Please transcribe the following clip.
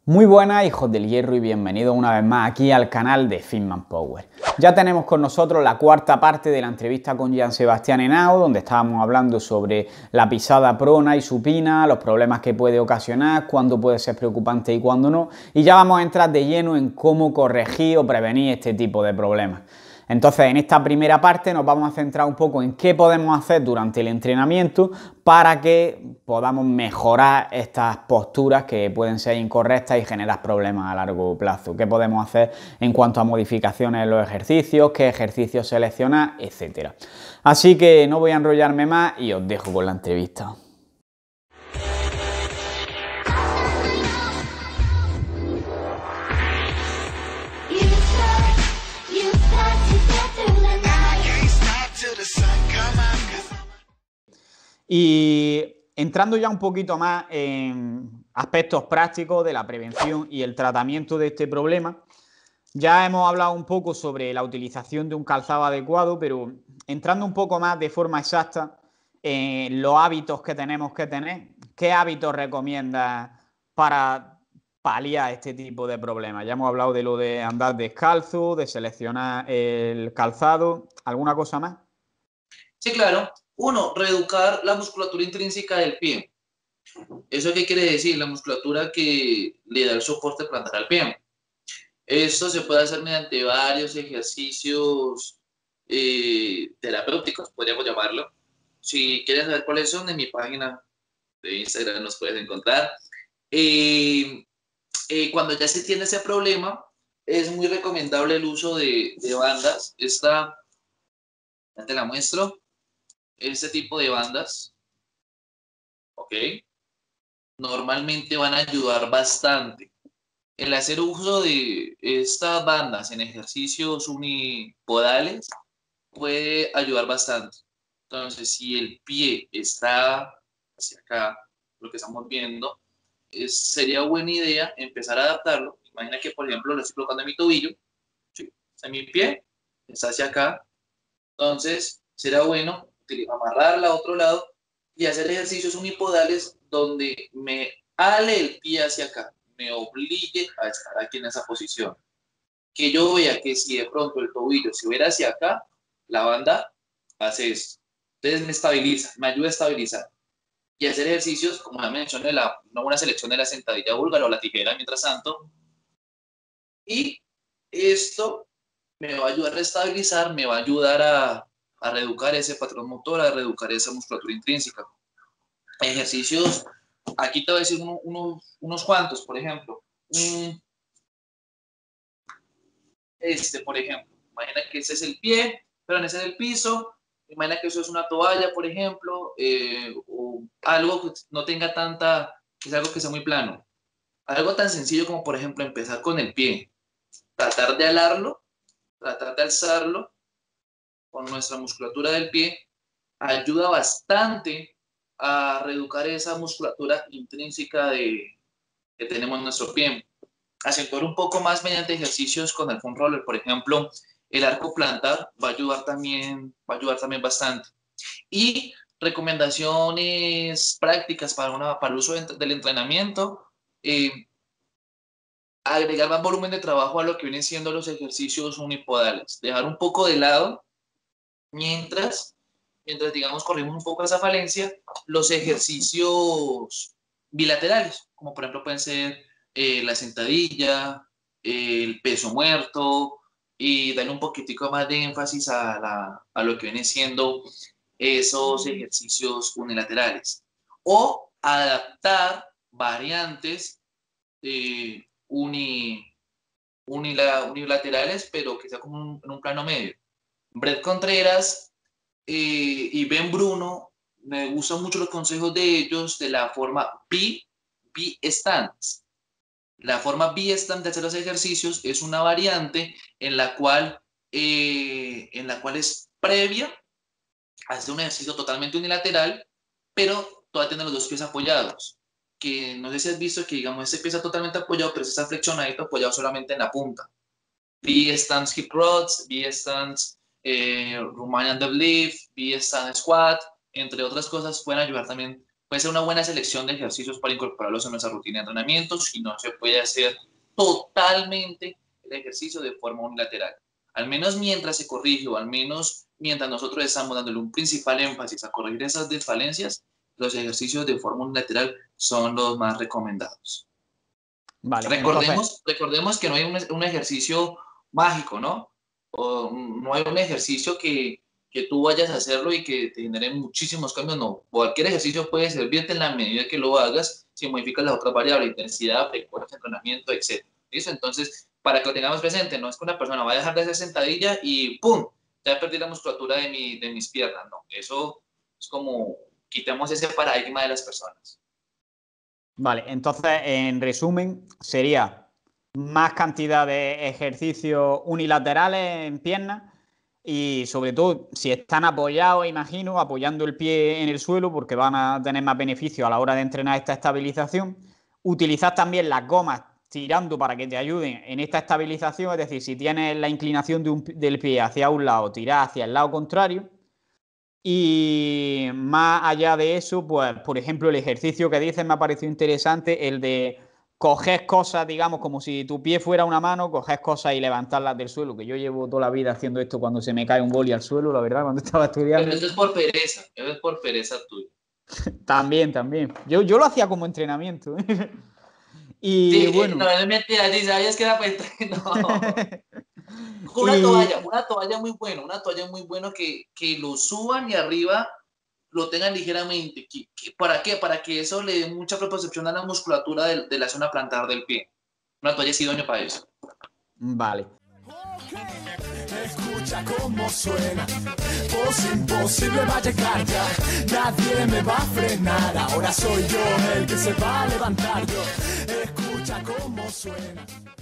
Muy buenas, hijos del hierro, y bienvenidos una vez más aquí al canal de Fitman Power. Ya tenemos con nosotros la cuarta parte de la entrevista con Jean Sebastián Henao, donde estábamos hablando sobre la pisada prona y supina, los problemas que puede ocasionar, cuándo puede ser preocupante y cuándo no, y ya vamos a entrar de lleno en cómo corregir o prevenir este tipo de problemas. Entonces, en esta primera parte nos vamos a centrar un poco en qué podemos hacer durante el entrenamiento para que podamos mejorar estas posturas que pueden ser incorrectas y generar problemas a largo plazo. ¿Qué podemos hacer en cuanto a modificaciones en los ejercicios? ¿Qué ejercicios seleccionar? Etcétera. Así que no voy a enrollarme más y os dejo con la entrevista. Y entrando ya un poquito más en aspectos prácticos de la prevención y el tratamiento de este problema, ya hemos hablado un poco sobre la utilización de un calzado adecuado, pero entrando un poco más de forma exacta en los hábitos que tenemos que tener, ¿qué hábitos recomiendas para paliar este tipo de problemas? Ya hemos hablado de lo de andar descalzo, de seleccionar el calzado, ¿alguna cosa más? Sí, claro. Uno, reeducar la musculatura intrínseca del pie. ¿Eso qué quiere decir? La musculatura que le da el soporte plantar al pie. Esto se puede hacer mediante varios ejercicios terapéuticos, podríamos llamarlo. Si quieres saber cuáles son, en mi página de Instagram los puedes encontrar. Eh, Cuando ya se tiene ese problema, es muy recomendable el uso de bandas. Esta, ya te la muestro. Este tipo de bandas, ¿ok? Normalmente van a ayudar bastante. El hacer uso de estas bandas en ejercicios unipodales puede ayudar bastante. Entonces, si el pie está hacia acá, lo que estamos viendo, sería buena idea empezar a adaptarlo. Imagina que, por ejemplo, lo estoy colocando en mi tobillo, ¿sí? O mi pie está hacia acá. Entonces, será bueno amarrarla a otro lado y hacer ejercicios unipodales donde me ale el pie hacia acá, me obligue a estar aquí en esa posición. Que yo vea que si de pronto el tobillo se hubiera hacia acá, la banda hace esto. Entonces me estabiliza, me ayuda a estabilizar. Y hacer ejercicios, como ya mencioné, una buena selección de la sentadilla búlgara o la tijera, mientras tanto. Y esto me va a ayudar a restabilizar, me va a ayudar a reeducar ese patrón motor, a reeducar esa musculatura intrínseca. Ejercicios, aquí te voy a decir unos cuantos, por ejemplo. Por ejemplo, imagina que ese es el pie, pero ese es el piso. Imagina que eso es una toalla, por ejemplo, o algo que no tenga tanta, que es algo que sea muy plano. Algo tan sencillo como, por ejemplo, empezar con el pie, tratar de alarlo, tratar de alzarlo con nuestra musculatura del pie, ayuda bastante a reeducar esa musculatura intrínseca que tenemos en nuestro pie. Acentuar un poco más mediante ejercicios con el foam roller, por ejemplo, el arco plantar va a ayudar también bastante. Y recomendaciones prácticas para el uso del entrenamiento, eh, agregar más volumen de trabajo a lo que vienen siendo los ejercicios unipodales, dejar un poco de lado mientras, digamos, corrimos un poco esa falencia, los ejercicios bilaterales, como por ejemplo pueden ser la sentadilla, el peso muerto, y darle un poquitico más de énfasis a lo que viene siendo esos ejercicios unilaterales. O adaptar variantes unilaterales, pero que sea como en un plano medio. Brett Contreras y Ben Bruno, me gustan mucho los consejos de ellos de la forma B-Stance. La forma B-Stance de hacer los ejercicios es una variante en la cual es previa a hacer un ejercicio totalmente unilateral, pero todavía tiene los dos pies apoyados. Que no sé si has visto que, digamos, ese pie está totalmente apoyado, pero está flexionadito, apoyado solamente en la punta. B-Stance Hip Rods, B-Stance Romanian Deadlift, B-Stance Squat, entre otras cosas, pueden ayudar también puede ser una buena selección de ejercicios para incorporarlos en nuestra rutina de entrenamiento, si no se puede hacer totalmente el ejercicio de forma unilateral. Al menos mientras se corrige o al menos mientras nosotros estamos dándole un principal énfasis a corregir esas desfalencias, los ejercicios de forma unilateral son los más recomendados. Vale, recordemos que no hay un ejercicio mágico, ¿no? O no hay un ejercicio que tú vayas a hacerlo y que te genere muchísimos cambios, no. Cualquier ejercicio puede servirte en la medida que lo hagas, si modificas las otras variables, intensidad, frecuencia, entrenamiento, etc. ¿Listo? Entonces, para que lo tengamos presente, no es que una persona va a dejar de hacer sentadilla y ¡pum! Ya perdí la musculatura de mis piernas, no. Eso es como quitamos ese paradigma de las personas. Vale, entonces, en resumen, sería más cantidad de ejercicios unilaterales en piernas y sobre todo si están apoyados, imagino, apoyando el pie en el suelo porque van a tener más beneficio a la hora de entrenar esta estabilización. Utilizar también las gomas tirando para que te ayuden en esta estabilización, es decir, si tienes la inclinación del pie hacia un lado, tirar hacia el lado contrario. Y más allá de eso, pues, por ejemplo, el ejercicio que dices me ha parecido interesante, el de coger cosas, digamos, como si tu pie fuera una mano, coger cosas y levantarlas del suelo, que yo llevo toda la vida haciendo esto cuando se me cae un boli al suelo, la verdad, cuando estaba estudiando. Pero eso es por pereza tuya. También. Yo lo hacía como entrenamiento. Y sí, bueno. No, es mentira, si sabías que era para entrenar. No. Una toalla muy bueno que lo suban y arriba lo tengan ligeramente. ¿Para qué? Para que eso le dé mucha propiocepción a la musculatura de la zona plantar del pie. Una toalla es idónea para eso. Vale. Escucha cómo suena, voz imposible va a llegar ya, nadie me va a frenar, ahora soy yo el que se va a levantar yo, escucha cómo suena.